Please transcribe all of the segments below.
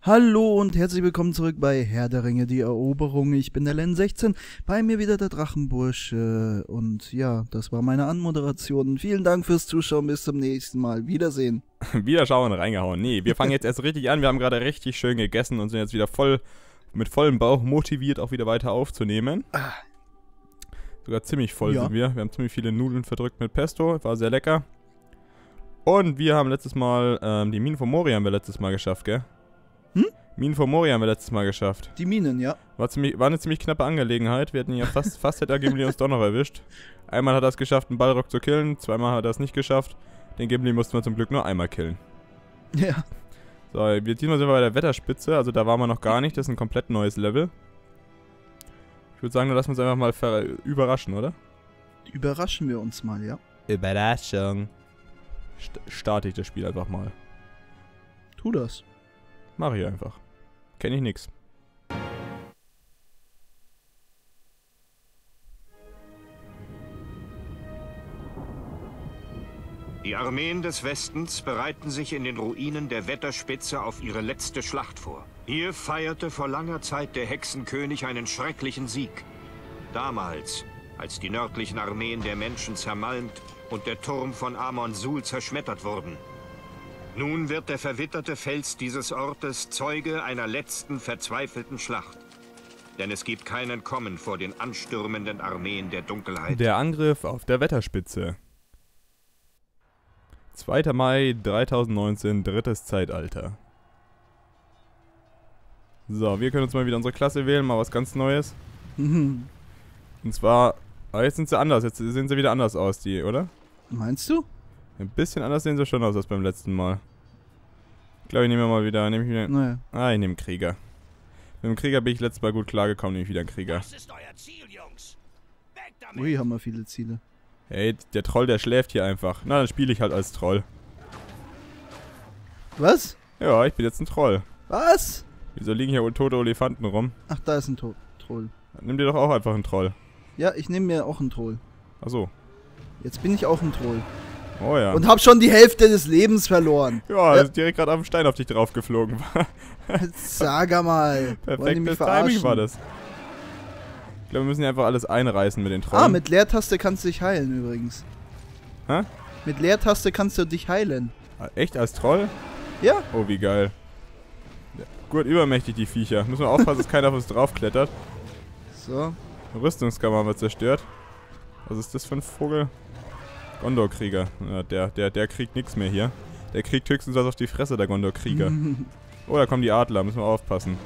Hallo und herzlich willkommen zurück bei Herr der Ringe, die Eroberung. Ich bin der Len16, bei mir wieder der Drachenbursche. Und ja, das war meine Anmoderation. Vielen Dank fürs Zuschauen, bis zum nächsten Mal. Wiedersehen. Wieder schauen und reingehauen. Nee, wir fangen jetzt erst richtig an. Wir haben gerade richtig schön gegessen und sind jetzt wieder mit vollem Bauch motiviert, auch wieder weiter aufzunehmen. Sogar ziemlich voll sind wir. Wir haben ziemlich viele Nudeln verdrückt mit Pesto. War sehr lecker. Und wir haben letztes Mal, die Minen von Moria haben wir letztes Mal geschafft, gell? Minen von Moria haben wir letztes Mal geschafft. Die Minen, ja. War eine ziemlich knappe Angelegenheit. Wir hätten ja fast hätte Gimli uns doch noch erwischt. Einmal hat er es geschafft, einen Balrog zu killen. Zweimal hat er es nicht geschafft. Den Gimli mussten wir zum Glück nur einmal killen. Ja. So, diesmal sind wir bei der Wetterspitze. Also da waren wir noch gar nicht. Das ist ein komplett neues Level. Ich würde sagen, dann lassen wir uns einfach mal überraschen, oder? Überraschen wir uns mal, ja. Überraschung. Starte ich das Spiel einfach mal. Tu das. Mach ich einfach. Kenn ich nix. Die Armeen des Westens bereiten sich in den Ruinen der Wetterspitze auf ihre letzte Schlacht vor. Hier feierte vor langer Zeit der Hexenkönig einen schrecklichen Sieg. Damals, als die nördlichen Armeen der Menschen zermalmt und der Turm von Amon-Sul zerschmettert wurden. Nun wird der verwitterte Fels dieses Ortes Zeuge einer letzten verzweifelten Schlacht. Denn es gibt kein Entkommen vor den anstürmenden Armeen der Dunkelheit. Der Angriff auf der Wetterspitze. 2. Mai 3019, drittes Zeitalter. So, wir können uns mal wieder unsere Klasse wählen, mal was ganz Neues. Und zwar, aber jetzt sind sie anders, jetzt sehen sie wieder anders aus, die, oder? Meinst du? Ein bisschen anders sehen sie schon aus als beim letzten Mal. Ich glaube, ich nehme mal wieder, Naja. ich nehme Krieger. Mit dem Krieger bin ich letztes Mal gut klargekommen, nehme ich wieder einen Krieger. Das ist euer Ziel, Jungs. Weg damit. Ui, haben wir viele Ziele. Hey, der Troll, der schläft hier einfach. Na, dann spiele ich halt als Troll. Was? Ja, ich bin jetzt ein Troll. Was? Wieso liegen hier tote Elefanten rum? Ach, da ist ein Troll. Nimm dir doch auch einfach einen Troll. Ja, ich nehme mir auch einen Troll. Achso. Jetzt bin ich auch ein Troll. Oh ja. Und hab schon die Hälfte des Lebens verloren. Ja, ist direkt gerade auf den Stein auf dich drauf geflogen. Sag mal. Perfektes Timing war das. Ich glaube, wir müssen hier einfach alles einreißen mit den Trollen. Ah, mit Leertaste kannst du dich heilen übrigens. Hä? Mit Leertaste kannst du dich heilen. Echt als Troll? Ja. Oh, wie geil. Ja, gut, übermächtig die Viecher. Müssen wir aufpassen, dass keiner auf uns draufklettert. So. Rüstungskammer haben wir zerstört. Was ist das für ein Vogel? Gondor-Krieger. Ja, der kriegt nichts mehr hier. Der kriegt höchstens was auf die Fresse, der Gondor-Krieger. Oh, da kommen die Adler. Müssen wir aufpassen.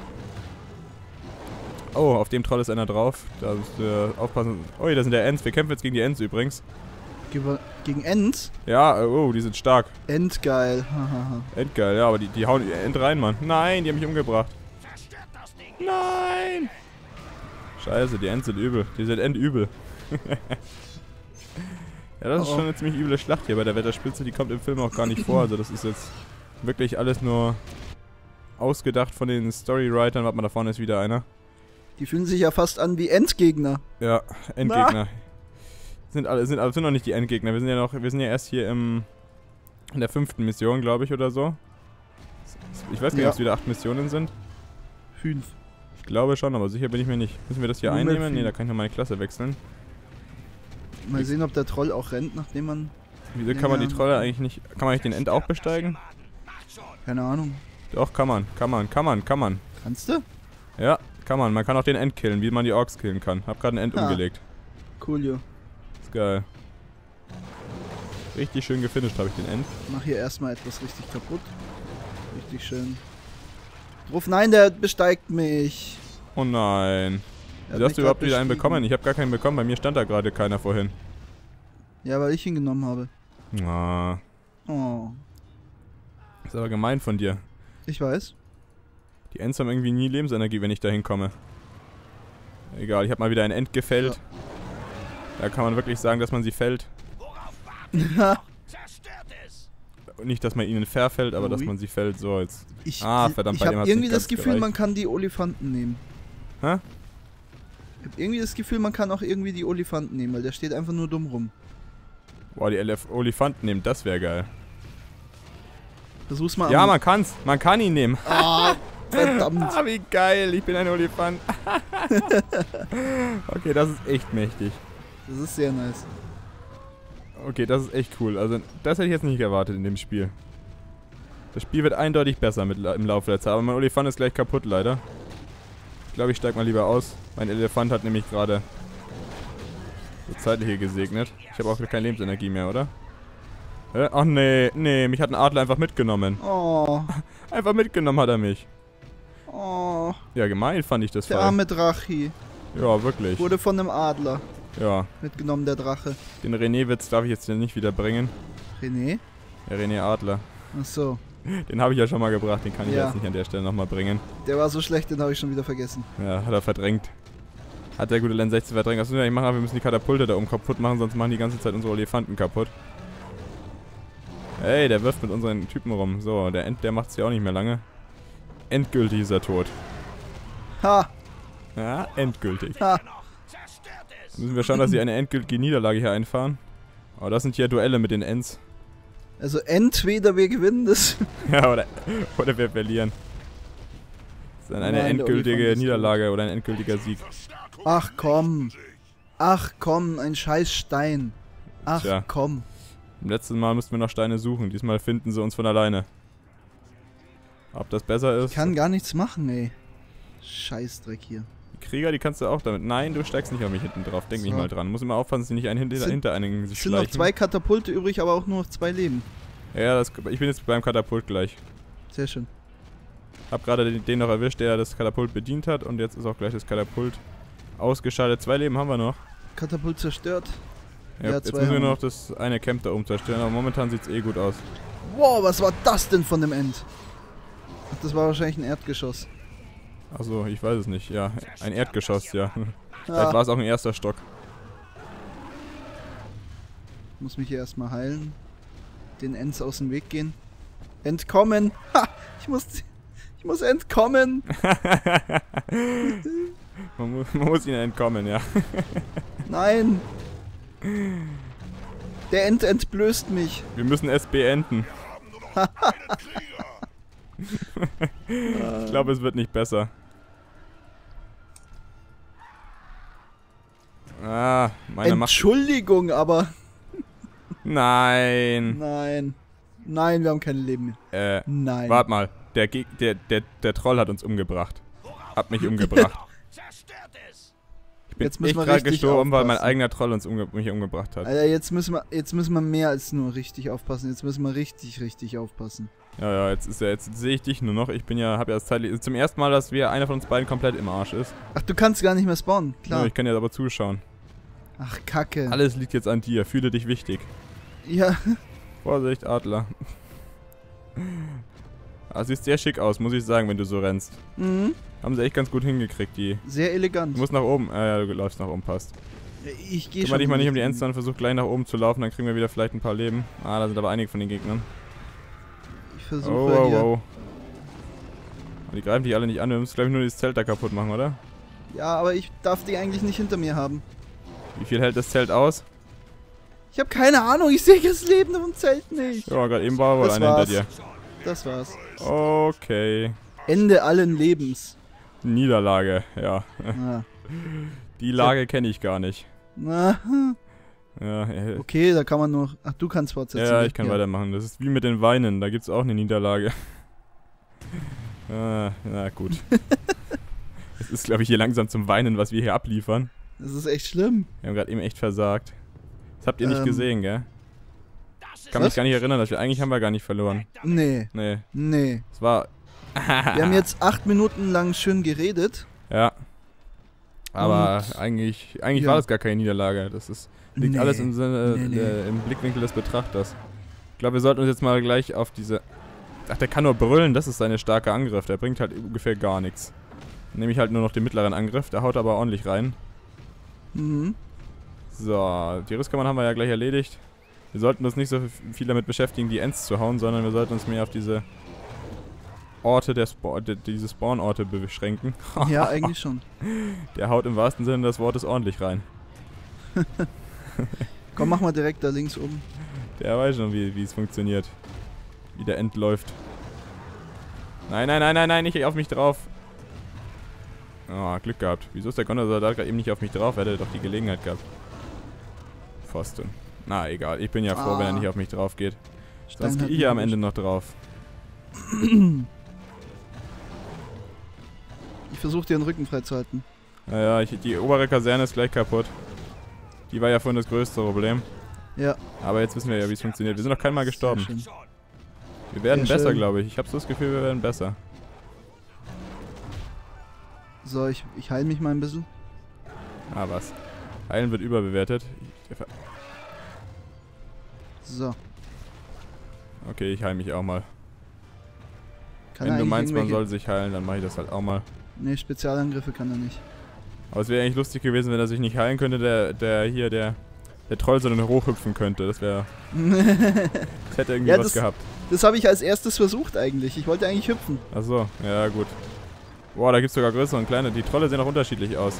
Oh, auf dem Troll ist einer drauf. Da müsst ihr aufpassen. Oh, da sind der Ents. Wir kämpfen jetzt gegen die Ents übrigens. Gegen Ents? Ja, oh, die sind stark. Endgeil. Endgeil, ja, aber die hauen Ent rein, Mann. Nein, die haben mich umgebracht. Nein! Scheiße, die Ents sind übel. Die sind endübel. Ja, das ist schon eine ziemlich üble Schlacht hier bei der Wetterspitze. Die kommt im Film auch gar nicht vor. Also das ist jetzt wirklich alles nur ausgedacht von den Storywritern. Warte mal, da vorne ist wieder einer. Die fühlen sich ja fast an wie Endgegner. Ja, Endgegner. Sind noch nicht die Endgegner. Wir sind ja erst hier in der 5. Mission, glaube ich, oder so. Ich weiß gar nicht, ob es wieder 8 Missionen sind. 5. Ich glaube schon, aber sicher bin ich mir nicht. Müssen wir das hier einnehmen? Ne, da kann ich noch meine Klasse wechseln. Mal sehen, ob der Troll auch rennt, nachdem man... Wieso kann man die Trolle eigentlich nicht... Kann man eigentlich den End auch besteigen? Keine Ahnung. Doch, kann man. Kannst du? Ja, kann man. Man kann auch den End killen, wie man die Orks killen kann. Hab gerade einen End umgelegt. Coolio. Ist geil. Richtig schön gefinisht habe ich den End. Mach hier erstmal etwas richtig kaputt. Richtig schön. Ruf, nein, der besteigt mich. Oh nein. Wieso hast du überhaupt wieder einen bekommen? Ich habe gar keinen bekommen. Bei mir stand da gerade keiner vorhin. Ja, weil ich ihn genommen habe. Ah. Oh. Ist aber gemein von dir. Ich weiß. Die Ents haben irgendwie nie Lebensenergie, wenn ich da hinkomme. Egal, ich habe mal wieder ein End gefällt. Ja. Da kann man wirklich sagen, dass man sie fällt. Nicht, dass man ihnen verfällt, aber dass man sie fällt. So, jetzt. Verdammt, ich habe irgendwie das Gefühl, man kann die Olifanten nehmen. Hä? Ich habe irgendwie das Gefühl, man kann auch irgendwie die Olifanten nehmen, weil der steht einfach nur dumm rum. Boah, die Olifanten nehmen, das wäre geil. Versuch's mal. Ja, man kann's. Man kann ihn nehmen. Verdammt. Ah, wie geil, ich bin ein Olifant. Okay, das ist echt mächtig. Das ist sehr nice. Okay, das ist echt cool. Also, das hätte ich jetzt nicht erwartet in dem Spiel. Das Spiel wird eindeutig besser im Laufe der Zeit. Aber mein Olifant ist gleich kaputt, leider. Ich glaube, ich steige mal lieber aus. Mein Elefant hat nämlich gerade so zeitliche gesegnet. Ich habe auch keine Lebensenergie mehr, oder? Ach nee, mich hat ein Adler einfach mitgenommen. Oh. Einfach mitgenommen hat er mich. Oh. Ja, gemein fand ich das Der Fall. arme Drachi. Ja, wirklich. Wurde von einem Adler Ja, mitgenommen, der Drache. den René-Witz darf ich jetzt nicht wieder bringen. René? Der René Adler. Ach so. Den habe ich ja schon mal gebracht, den kann ich Ja. jetzt nicht an der Stelle nochmal bringen. Der war so schlecht, den habe ich schon wieder vergessen. Ja, hat er verdrängt. Hat der gute Len 16 verdrängt. Was müssen wir eigentlich machen? Wir müssen die Katapulte da oben kaputt machen, sonst machen die ganze Zeit unsere Elefanten kaputt. Hey, der wirft mit unseren Typen rum. So, der macht's ja auch nicht mehr lange. Endgültig ist er tot. Ha! Ja, endgültig. Ha! Zerstört es! Müssen wir schauen, dass sie eine endgültige Niederlage hier einfahren. Aber das sind hier Duelle mit den Ents. Also entweder wir gewinnen das. Ja, oder wir verlieren. Das ist dann eine Nein, der endgültige Olifant ist Niederlage oder ein endgültiger Sieg. Ach komm. Ach komm, ein scheiß Stein. Ach Tja. komm. Im letzten Mal mussten wir noch Steine suchen. Diesmal finden sie uns von alleine. Ob das besser ist? Ich kann gar nichts machen, ey. Scheißdreck hier. Die Krieger, die kannst du auch damit. Nein, du steigst nicht auf mich hinten drauf. Denk nicht So. mal dran. Muss immer aufpassen, dass sie nicht einen hinter einen sich Es sind noch schleichen. 2 Katapulte übrig, aber auch nur noch 2 Leben. Ja, ich bin jetzt beim Katapult gleich. Sehr schön. Hab gerade den noch erwischt, der das Katapult bedient hat. Und jetzt ist auch gleich das Katapult ausgeschaltet. 2 Leben haben wir noch. Katapult zerstört. Ja, Ja, jetzt 2 müssen wir haben noch das eine Camp da oben zerstören. Aber momentan sieht's eh gut aus. Wow, was war das denn von dem End? Ach, das war wahrscheinlich ein Erdgeschoss. Achso, ich weiß es nicht. Ja, ein Erdgeschoss, ja. Vielleicht Ah, war es auch ein erster Stock. muss mich hier erstmal heilen. Den Ents aus dem Weg gehen. Entkommen! Ha! Ich muss entkommen! Man muss ihnen entkommen, ja. Nein! Der Ent entblößt mich. Wir müssen es beenden. Ich glaube, es wird nicht besser. Ah, meine Macht. Entschuldigung, aber Nein. nein. Nein, wir haben keine Leben mehr. Nein. Warte mal. Der Troll hat uns umgebracht. Hat mich umgebracht. Zerstört es! Ich bin Jetzt müssen echt wir gerade richtig gestorben, weil mein aufpassen. eigener Troll mich umgebracht hat. Alter, jetzt müssen wir mehr als nur richtig aufpassen. Jetzt müssen wir richtig aufpassen. Ja, jetzt sehe ich dich nur noch. Hab ja das zeitlich zum ersten Mal, dass einer von uns beiden komplett im Arsch ist. Ach, du kannst gar nicht mehr spawnen. Ja, Klar. ich kann jetzt aber zuschauen. Ach, Kacke. Alles liegt jetzt an dir. Fühle dich wichtig. Ja. Vorsicht, Adler. Ah, siehst sehr schick aus, muss ich sagen, wenn du so rennst. Mhm. Haben sie echt ganz gut hingekriegt, die. Sehr elegant. Du musst nach oben. Ja, du läufst nach oben, passt. Ich gehe Kümmere schon. dich mal nicht um die Ents, sondern versuch gleich nach oben zu laufen, dann kriegen wir wieder vielleicht ein paar Leben. Ah, da sind aber einige von den Gegnern. Ich versuche Oh, hier. oh. Die greifen dich alle nicht an, wir müssen, glaube ich, nur dieses Zelt da kaputt machen, oder? Ja, aber ich darf die eigentlich nicht hinter mir haben. Wie viel hält das Zelt aus? Ich habe keine Ahnung, ich sehe das Leben im Zelt nicht. Ja, gerade eben war wohl Das einer hinter war's. dir. Das war's. Okay. Ende allen Lebens. Niederlage, ja. Ah. Die Lage kenne ich gar nicht. Na, Ja, okay, da kann man noch. Ach, du kannst fortsetzen. ja, ich kann weitermachen. Das ist wie mit den Weinen, da gibt's auch eine Niederlage. Na gut. Es ist, glaube ich, hier langsam zum Weinen, was wir hier abliefern. Das ist echt schlimm. Wir haben gerade eben echt versagt. Das habt ihr nicht gesehen, gell? Das ist Ich kann mich gar nicht erinnern, eigentlich haben wir gar nicht verloren. Nee, Nee, nee. es war... Wir haben jetzt 8 Minuten lang schön geredet. Ja. Aber Und- eigentlich ja. war das gar keine Niederlage. Das liegt Nee. alles im Sinne, Nee. im Blickwinkel des Betrachters. Ich glaube, wir sollten uns jetzt mal gleich auf diese... Ach, der kann nur brüllen, das ist seine starke Angriff. Der bringt halt ungefähr gar nichts. Dann nehme ich halt nur noch den mittleren Angriff, der haut aber ordentlich rein. Mhm. So, die Rüstkammern haben wir ja gleich erledigt. Wir sollten uns nicht so viel damit beschäftigen, die Ents zu hauen, sondern wir sollten uns mehr auf diese Orte diese Spawn-Orte beschränken. Ja, eigentlich schon. Der haut im wahrsten Sinne des Wortes ordentlich rein. Komm, mach mal direkt da links oben. Der weiß schon, wie es funktioniert. Wie der End läuft. Nein, nein, nein, nein, nein, nicht auf mich drauf. Oh, Glück gehabt. Wieso ist der Gondor-Soldat gerade eben nicht auf mich drauf? Er hätte doch die Gelegenheit gehabt. Pfosten. Na, egal. Ich bin ja froh, wenn er nicht auf mich drauf geht. Sonst gehe ich ja am Ende noch drauf. Ich versuche dir den Rücken freizuhalten. Naja, die obere Kaserne ist gleich kaputt. Die war ja vorhin das größte Problem. Ja. Aber jetzt wissen wir ja, wie es funktioniert. Wir sind noch kein Mal gestorben. Sehr schön. Wir werden Sehr besser, schön. glaube ich. Ich habe so das Gefühl, wir werden besser. So, ich heile mich mal ein bisschen. Ah, was? Heilen wird überbewertet. So. Okay, ich heile mich auch mal. Kann Wenn er du eigentlich meinst, man irgendwelche- soll sich heilen, dann mache ich das halt auch mal. Nee, Spezialangriffe kann er nicht. Aber es wäre eigentlich lustig gewesen, wenn er sich nicht heilen könnte, der Troll, sondern hochhüpfen könnte. Das wäre... Das hätte irgendwie Ja, was gehabt. Das habe ich als erstes versucht eigentlich. Ich wollte eigentlich hüpfen. Achso, ja gut. Boah, da gibt es sogar größere und kleine. Die Trolle sehen auch unterschiedlich aus.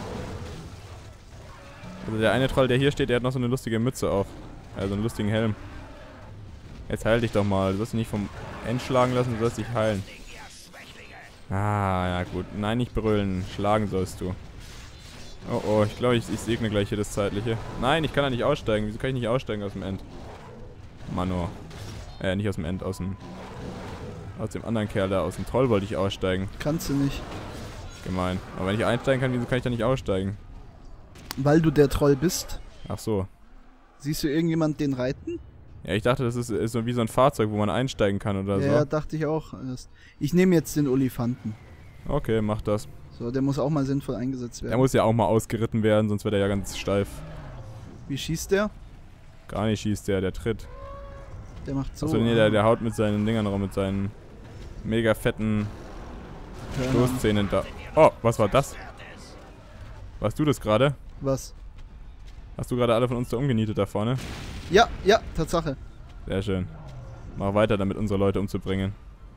Also der eine Troll, der hier steht, der hat noch so eine lustige Mütze auf. Also einen lustigen Helm. Jetzt heil dich doch mal. Du sollst dich nicht vom End schlagen lassen, du sollst dich heilen. Ah, ja gut. Nein, nicht brüllen. Schlagen sollst du. Oh oh, ich glaube, ich segne gleich hier das Zeitliche. Nein, ich kann da nicht aussteigen. Wieso kann ich nicht aussteigen aus dem End? Mano. Nicht aus dem End, aus dem anderen Kerl da, aus dem Troll wollte ich aussteigen. Kannst du nicht. Gemein. Aber wenn ich einsteigen kann, wieso kann ich da nicht aussteigen? Weil du der Troll bist. Ach so. Siehst du irgendjemand den reiten? Ja, ich dachte, das ist so wie so ein Fahrzeug, wo man einsteigen kann oder so. Ja, dachte ich auch erst. Ich nehme jetzt den Olifanten. Okay, mach das. So, der muss auch mal sinnvoll eingesetzt Der werden. muss ja auch mal ausgeritten werden, sonst wird er ja ganz steif. Wie schießt der? Gar nicht schießt der tritt. Der macht so. Achso, nee, der haut mit seinen Dingern rum, mit seinen mega fetten Hörnern. Stoßzähnen da. Oh, was war das? Warst du das gerade? Was? Hast du gerade alle von uns da umgenietet da vorne? Ja, ja, Tatsache. Sehr schön. Mach weiter damit, unsere Leute umzubringen.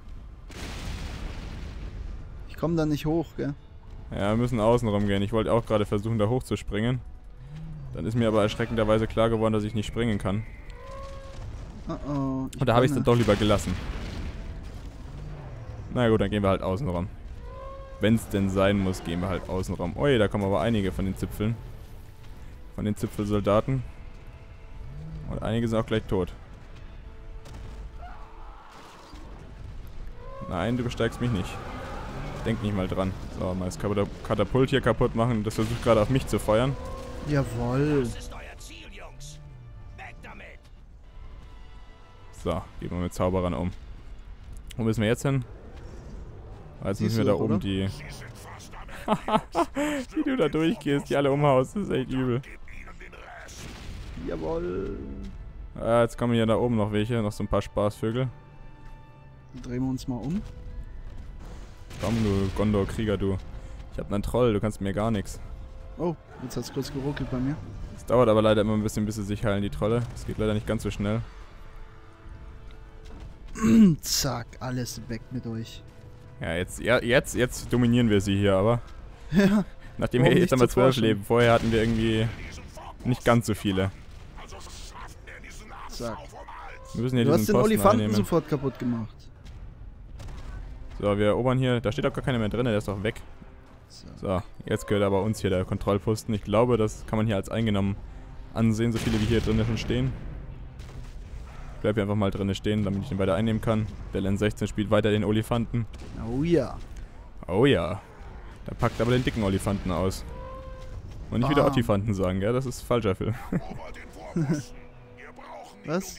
Ich komme da nicht hoch, gell? Ja, wir müssen außen rumgehen. Ich wollte auch gerade versuchen, da hochzuspringen. Dann ist mir aber erschreckenderweise klar geworden, dass ich nicht springen kann. Oh oh. Und da habe ich es dann doch lieber gelassen. Na gut, dann gehen wir halt außen rum. Wenn es denn sein muss, gehen wir halt außen rum. Ui, da kommen aber einige von den Zipfeln. Von den Zipfelsoldaten. Und einige sind auch gleich tot. Nein, du besteigst mich nicht. Denk nicht mal dran. So, mal das Katapult hier kaputt machen. Das versucht gerade auf mich zu feuern. Jawohl. Das ist euer Ziel, Jungs. Weg damit. So, gehen wir mit Zauberern um. Wo müssen wir jetzt hin? Jetzt Siehst müssen wir du da oben oder? die... Wie du da durchgehst, die alle umhaust, das ist echt übel. Jawohl. Jetzt kommen hier da oben noch welche, noch so ein paar Spaßvögel. Dann drehen wir uns mal um. Komm, du Gondor-Krieger, du. Ich hab einen Troll, du kannst mir gar nichts. Oh, jetzt hat's kurz geruckelt bei mir. Es dauert aber leider immer ein bisschen, bis sie sich heilen, die Trolle. Es geht leider nicht ganz so schnell. Zack, alles weg mit euch. Ja, jetzt dominieren wir sie hier, aber. Ja. Nachdem Warum wir jetzt nicht haben wir zuvor 12 Leben. Vorher hatten wir irgendwie nicht ganz so viele. Zack. Wir müssen hier Du hast diesen den Posten Olifanten einnehmen. sofort kaputt gemacht. So, wir erobern hier. Da steht auch gar keiner mehr drin, der ist doch weg. So. So, jetzt gehört aber uns hier der Kontrollposten. Ich glaube, das kann man hier als eingenommen ansehen, so viele wie hier drin schon stehen. Ich bleib hier einfach mal drin stehen, damit ich den weiter einnehmen kann. Der Len 16 spielt weiter den Olifanten. Oh ja. Oh ja. Der packt aber den dicken Olifanten aus. Und nicht wieder Bam. Ottifanten sagen, gell? Das ist falscher Film. Was?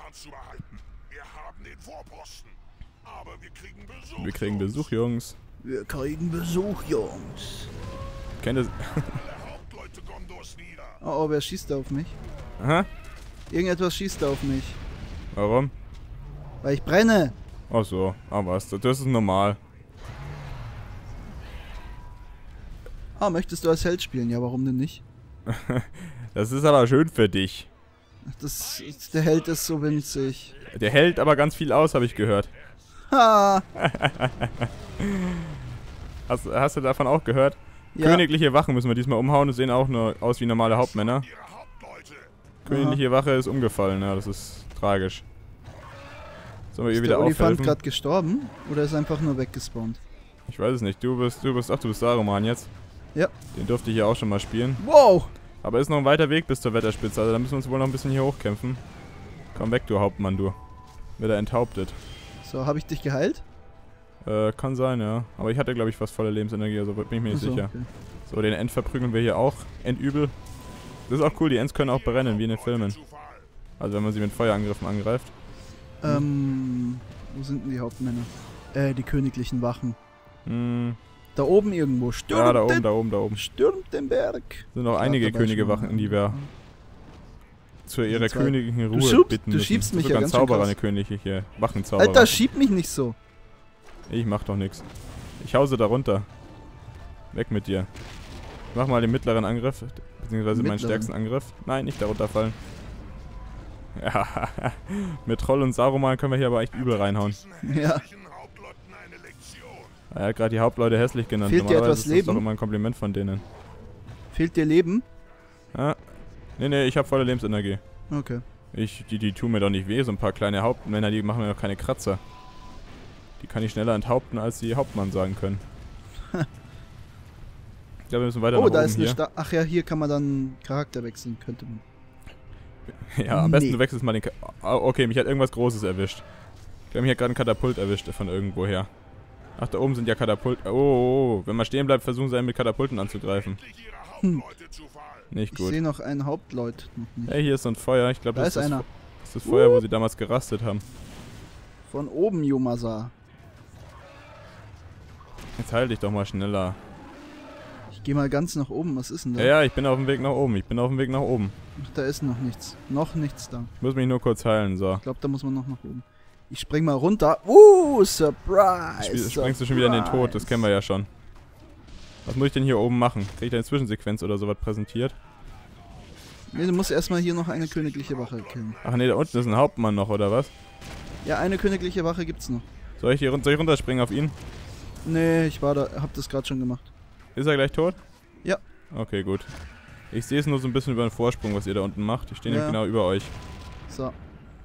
Wir kriegen Besuch, Jungs. Wir kriegen Besuch, Jungs. Kennt ihr... Oh, oh, wer schießt da auf mich? Aha. Irgendetwas schießt da auf mich. Warum? Weil ich brenne. Ach so. Ah was, das ist normal. Ah, möchtest du als Held spielen? Ja, warum denn nicht? Das ist aber schön für dich. Der Held ist so winzig. Der hält aber ganz viel aus, habe ich gehört. Ha! Hast du davon auch gehört? Ja. Königliche Wachen müssen wir diesmal umhauen. Die sehen auch nur aus wie normale Hauptmänner. Königliche Wache ist umgefallen, ja, das ist tragisch. Sollen wir ihr Ist wieder der Olifant aufhelfen? gerade gestorben? Oder ist einfach nur weggespawnt? Ich weiß es nicht. Du bist Saruman jetzt. Ja. Den durfte ich hier auch schon mal spielen. Wow! Aber ist noch ein weiter Weg bis zur Wetterspitze, also da müssen wir uns wohl noch ein bisschen hier hochkämpfen. Komm weg, du Hauptmann, du. Wird er enthauptet. So, habe ich dich geheilt? Kann sein, ja. Aber ich hatte, glaube ich, fast volle Lebensenergie, also bin ich mir nicht Ach so, sicher. okay. So, den Ent verprügeln wir hier auch. Endübel. Das ist auch cool, die Ents können auch brennen, wie in den Filmen. Also wenn man sie mit Feuerangriffen angreift. Wo sind denn die Hauptmänner? Die königlichen Wachen. Hm, Da oben irgendwo. Stürmt ja, da den, oben. Stürmt den Berg. Sind noch einige Königewachen, in die wir zu ihrer zwei. königlichen Ruhe schubst- bitten du müssen. schiebst mich sogar ja ein ganz schön Zauberer, krass. eine königliche Wachenzauberer. Alter, schieb mich nicht so. Ich mach doch nix. Ich hause da runter. Weg mit dir. Ich mach mal den mittleren Angriff, beziehungsweise meinen Mittleren? stärksten Angriff. Nein, nicht da runterfallen. Ja, mit Troll und Saruman können wir hier aber echt übel reinhauen. Ja. Er hat gerade die Hauptleute hässlich genannt. Fehlt dir Normalerweise etwas ist das doch Leben? immer ein Kompliment von denen. Fehlt dir Leben? Ja. Nee, ich habe volle Lebensenergie. Okay. Die tun mir doch nicht weh, so ein paar kleine Hauptmänner, die machen mir doch keine Kratzer. Die kann ich schneller enthaupten, als die Hauptmann sagen können. Ich glaube, wir müssen weiter nach Oh, da oben ist eine hier. Ach ja, hier kann man dann Charakter wechseln, könnte man. Ja, am besten Nee. du wechselst mal den... Okay, mich hat irgendwas Großes erwischt. Ich glaube, mich hat gerade ein Katapult erwischt von irgendwoher. Ach, da oben sind ja Katapult... Oh, wenn man stehen bleibt, versuchen sie einen mit Katapulten anzugreifen. Nicht Ich gut. sehe noch einen Hauptleut. Noch nicht. Hey, hier ist so ein Feuer. Ich glaube, Da das ist einer. Das ist das Feuer, wo sie damals gerastet haben. Von oben, Yomasa. Jetzt heil dich doch mal schneller. Ich gehe mal ganz nach oben. Was ist denn da? Ja, ich bin auf dem Weg nach oben. Ach, da ist noch nichts. Noch nichts da. Ich muss mich nur kurz heilen, so. Ich glaube, da muss man noch nach oben. Ich spring mal runter. Surprise! Sprengst du schon wieder in den Tod, das kennen wir ja schon. Was muss ich denn hier oben machen? Krieg ich da eine Zwischensequenz oder sowas präsentiert? Nee, du musst erstmal hier noch eine königliche Wache killen. Ach nee, da unten ist ein Hauptmann noch, oder was? Ja, eine königliche Wache gibt's noch. Soll ich runterspringen auf ihn? Nee, ich war da, hab das gerade schon gemacht. Ist er gleich tot? Ja. Okay, gut. Ich sehe es nur so ein bisschen über den Vorsprung, was ihr da unten macht. Ich stehe Ja. nämlich genau über euch. So,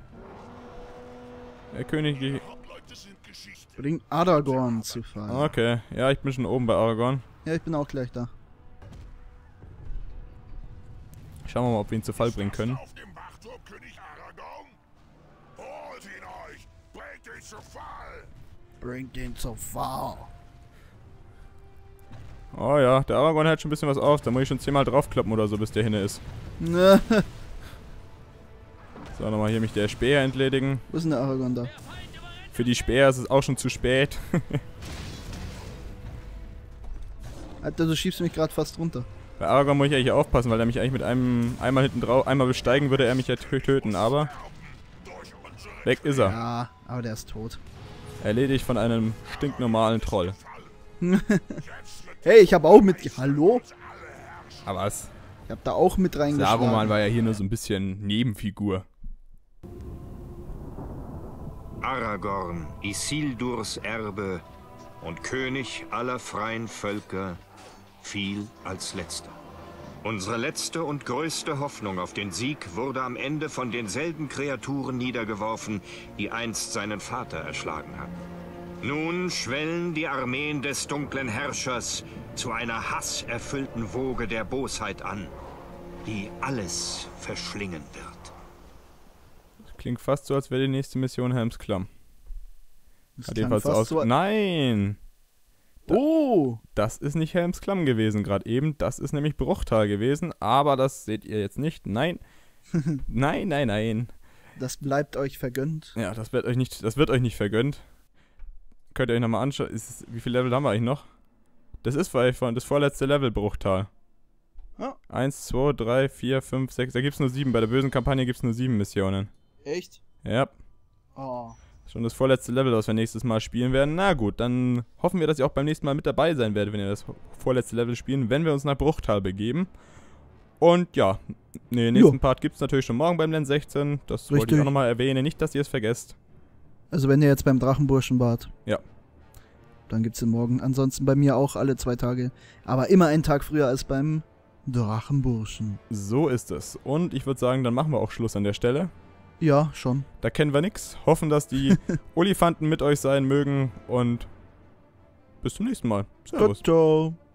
Der Königliche... bring Aragorn zu Fall. Okay, ja, ich bin schon oben bei Aragorn. Ja, ich bin auch gleich da. Schauen wir mal, ob wir ihn zu Fall bringen können. Auf dem Wachturm König Aragorn? Holt ihn euch! Bringt ihn zu Fall! Bring den zu Fall. Oh ja, der Aragorn hat schon ein bisschen was auf. Da muss ich schon 10-mal draufkloppen oder so, bis der hinne ist. Ne. So, nochmal hier mich der Speer entledigen. Wo ist denn der Aragorn da? Für die Speer ist es auch schon zu spät. Alter, du schiebst mich gerade fast runter. Bei Aragorn muss ich eigentlich aufpassen, weil er mich eigentlich mit einmal hinten drauf, einmal besteigen würde er mich ja töten, aber weg ist er. Ja, aber der ist tot. Erledigt von einem stinknormalen Troll. Hey, ich habe auch mit... Hallo? Aber was? Ich habe da auch mit reingeschlagen. Saruman war ja hier nur so ein bisschen Nebenfigur. Aragorn, Isildurs Erbe und König aller freien Völker, fiel als letzter. Unsere letzte und größte Hoffnung auf den Sieg wurde am Ende von denselben Kreaturen niedergeworfen, die einst seinen Vater erschlagen hatten. Nun schwellen die Armeen des dunklen Herrschers zu einer hasserfüllten Woge der Bosheit an, die alles verschlingen wird. Klingt fast so, als wäre die nächste Mission Helms Klamm. Das Hat klang jedenfalls fast so... Nein! Oh! Das ist nicht Helms Klamm gewesen gerade eben. Das ist nämlich Bruchtal gewesen. Aber das seht ihr jetzt nicht. Nein. Nein. Das bleibt euch vergönnt. Ja, das wird euch nicht vergönnt. Könnt ihr euch nochmal anschauen. Wie viele Level haben wir eigentlich noch? Das ist das vorletzte Level Bruchtal. Ja. 1, 2, 3, 4, 5, 6. Da gibt's nur 7. Bei der bösen Kampagne gibt's nur 7 Missionen. Echt? Ja. Oh. Schon das vorletzte Level, was wir nächstes Mal spielen werden. Na gut, dann hoffen wir, dass ihr auch beim nächsten Mal mit dabei sein werdet, wenn ihr das vorletzte Level spielen, wenn wir uns nach Bruchtal begeben. Und ja, den nächsten Part gibt es natürlich schon morgen beim Len 16. Das wollte ich auch nochmal erwähnen, nicht, dass ihr es vergesst. Also wenn ihr jetzt beim Drachenburschen wart. Ja. Dann gibt's den morgen. Ansonsten bei mir auch alle 2 Tage. Aber immer einen Tag früher als beim Drachenburschen. So ist es. Und ich würde sagen, dann machen wir auch Schluss an der Stelle. Ja, schon. Da kennen wir nix. Hoffen, dass die Olifanten mit euch sein mögen und bis zum nächsten Mal. Servus. Ciao, ciao.